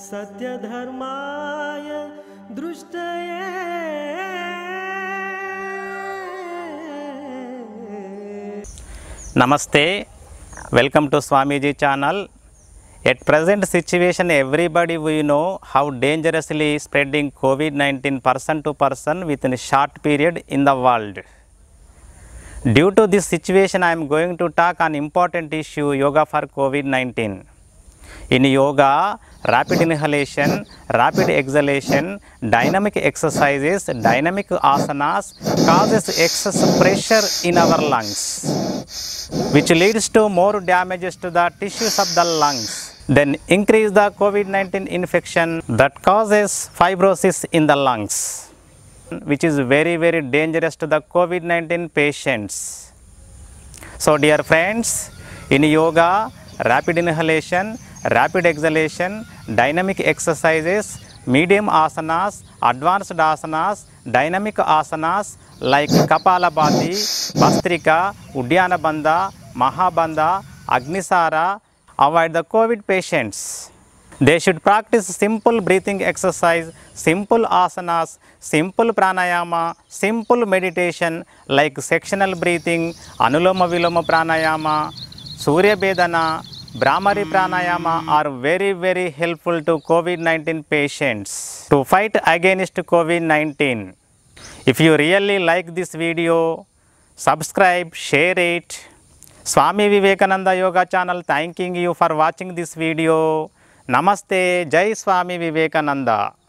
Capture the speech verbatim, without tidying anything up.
सत्यधर्माय दृष्टये। Namaste, welcome to Swamiji channel. At present situation, everybody we know how dangerously spreading COVID nineteen person to person within a short period in the world. Due to this situation, I am going to talk on important issue, yoga for COVID nineteen. In yoga, rapid inhalation, rapid exhalation, dynamic exercises, dynamic asanas causes excess pressure in our lungs, which leads to more damages to the tissues of the lungs. Then increase the COVID nineteen infection that causes fibrosis in the lungs, which is very very dangerous to the COVID nineteen patients. So dear friends, in yoga, rapid inhalation, rapid exhalation, dynamic exercises, medium asanas, advanced asanas, dynamic asanas like Kapalabhati, Bhastrika, Uddiyana Bandha, Mahabandha, Agnisara avoid the COVID patients. They should practice simple breathing exercise, simple asanas, simple pranayama, simple meditation like sectional breathing, Anuloma Viloma pranayama, Surya Bedana, Brahmari pranayama are very very helpful to COVID nineteen patients to fight against COVID nineteen. If you really like this video, subscribe, share it. Swami Vivekananda Yoga channel thanking you for watching this video. Namaste, Jai Swami Vivekananda.